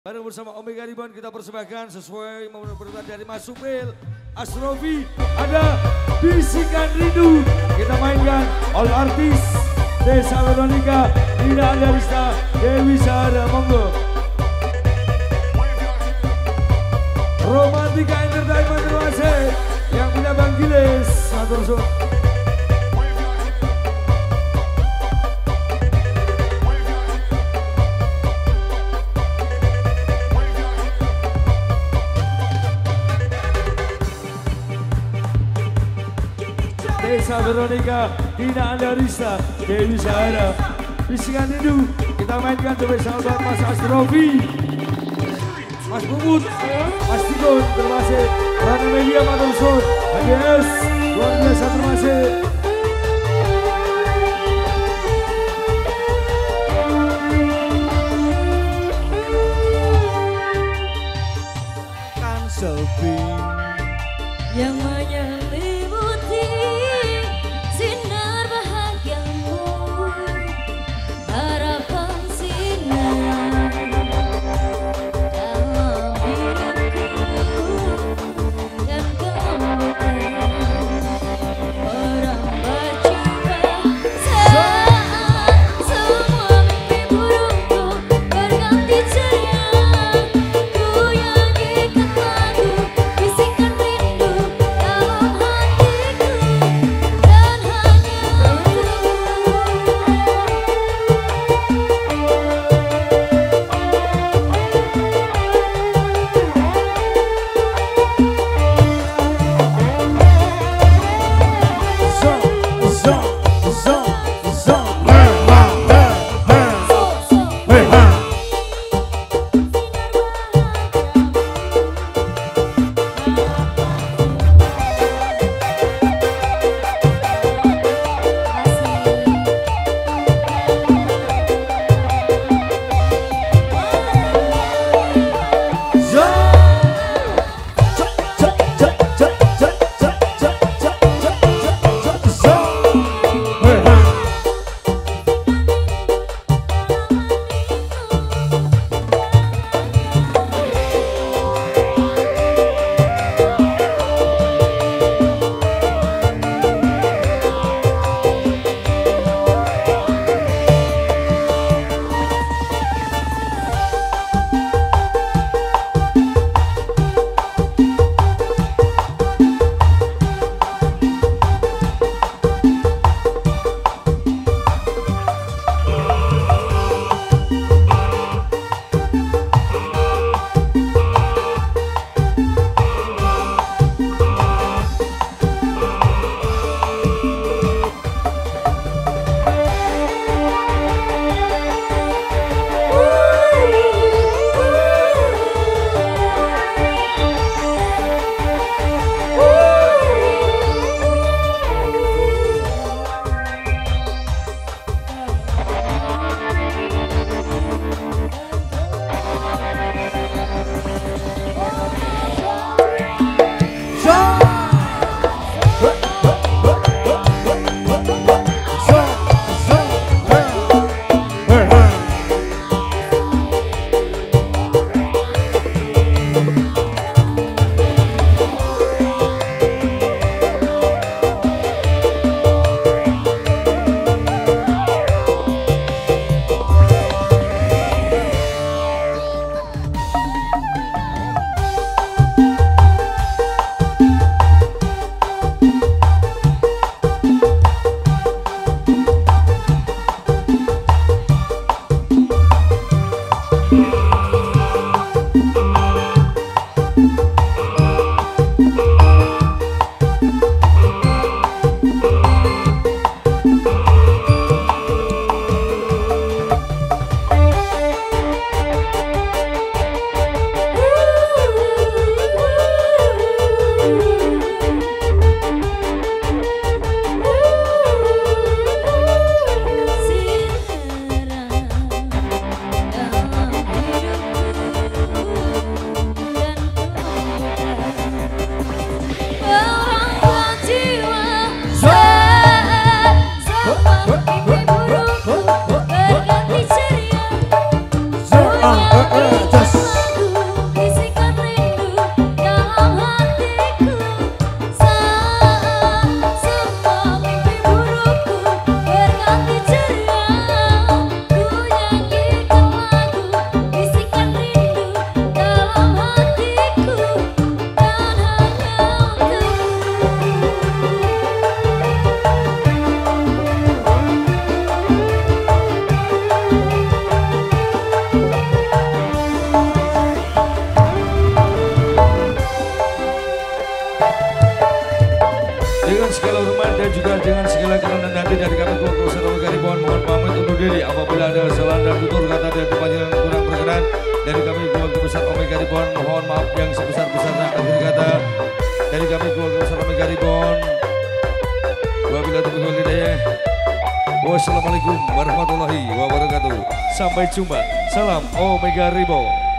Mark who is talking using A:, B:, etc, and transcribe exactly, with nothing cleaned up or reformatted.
A: Bareng bersama Omega Ribbon kita persembahkan sesuai permintaan dari Mas Supil, Asrofi, ada Bisikan Rindu. Kita mainkan all artis Desa Veronica, Ina Andarista, Dewi Sahara, monggo. Romantika Entertainment terwase yang punya Bang Giles, matur suwun. Desa Veronica, Ina Andarista, Dewi Sahara, Bisikan Rindu. Kita mainkan bersama Mas Asrofi, Mas Bubut, Mas Tigon, terima kasih. Rana Media, matur suwun. H G S, luar biasa, terima kasih.
B: Kan sepi
C: yang menyelimuti sinar bahagiamu, harapan sinar dalam hidupku, dan kemudian merambat cinta saat semua mimpi burukku berganti ceria. Ku nyanyikan lagu bisikan rindu dalam
A: dengan segala kerendahan hati dari kami keluarga besar Omega Ribbon. Mohon pamit undur diri apabila ada salah dan tutur kata dan panjangan kurang berkenan dari kami keluarga besar Omega Ribbon. Mohon maaf yang sebesar-besarnya akhir kata dari kami keluarga besar Omega Ribbon. Wabillahi taufiq wal hidayah. Wassalamualaikum warahmatullahi wabarakatuh. Sampai jumpa. Salam Omega Ribbon.